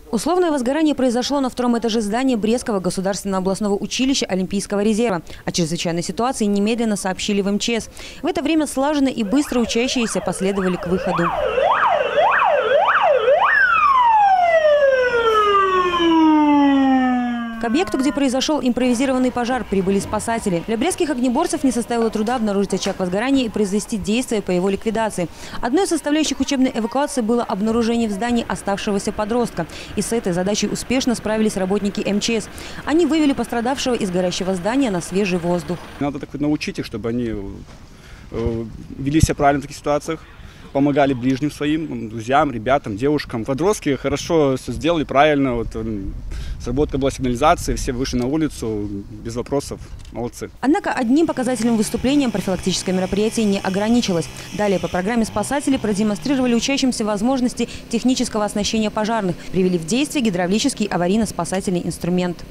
Условное возгорание произошло на втором этаже здания Брестского государственного областного училища Олимпийского резерва. О чрезвычайной ситуации немедленно сообщили в МЧС. В это время слаженно и быстро учащиеся последовали к выходу. К объекту, где произошел импровизированный пожар, прибыли спасатели. Для брестских огнеборцев не составило труда обнаружить очаг возгорания и произвести действия по его ликвидации. Одной из составляющих учебной эвакуации было обнаружение в здании оставшегося подростка. И с этой задачей успешно справились работники МЧС. Они вывели пострадавшего из горящего здания на свежий воздух. Надо так научить их, чтобы они вели себя правильно в таких ситуациях. Помогали ближним своим, друзьям, ребятам, девушкам. Подростки хорошо все сделали, правильно. Сработка была сигнализация, все вышли на улицу без вопросов. Молодцы. Однако одним показательным выступлением профилактическое мероприятие не ограничилось. Далее по программе спасатели продемонстрировали учащимся возможности технического оснащения пожарных, привели в действие гидравлический аварийно-спасательный инструмент.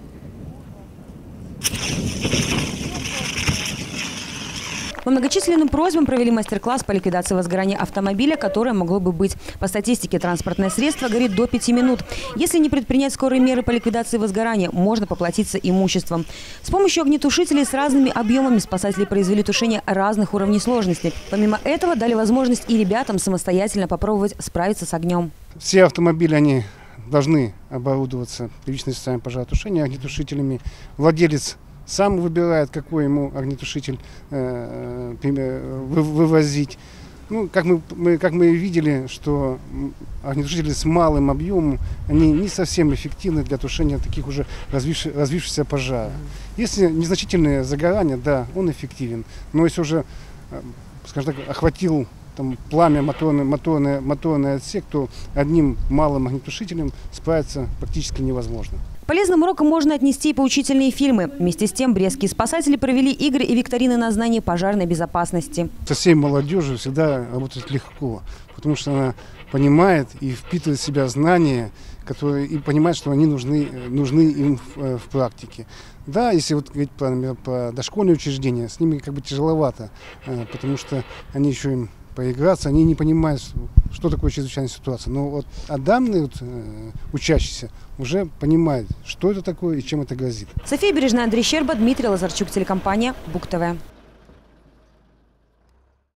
По многочисленным просьбам провели мастер-класс по ликвидации возгорания автомобиля, которое могло бы быть. По статистике, транспортное средство горит до 5 минут. Если не предпринять скорые меры по ликвидации возгорания, можно поплатиться имуществом. С помощью огнетушителей с разными объемами спасатели произвели тушение разных уровней сложности. Помимо этого, дали возможность и ребятам самостоятельно попробовать справиться с огнем. Все автомобили, они должны оборудоваться первичной системой пожаротушения огнетушителями. Владелец сам выбирает, какой ему огнетушитель вывозить. Ну, как мы видели, что огнетушители с малым объемом, они не совсем эффективны для тушения таких уже развившихся пожаров. Если незначительное загорание, да, он эффективен. Но если уже, скажем так, охватил пламя моторный отсек, то одним малым огнетушителем справиться практически невозможно. Полезным уроком можно отнести и поучительные фильмы. Вместе с тем брестские спасатели провели игры и викторины на знание пожарной безопасности. Со всей молодежью всегда работать легко, потому что она понимает и впитывает в себя знания, которые, и понимает, что они нужны им в практике. Да, если вот говорить про дошкольные учреждения, с ними как бы тяжеловато, потому что они еще им поиграться, они не понимают, что такое чрезвычайная ситуация. Но вот данные учащиеся уже понимают, что это такое и чем это грозит. София Бережная, Андрей Щерба, Дмитрий Лазарчук, телекомпания БУК ТВ.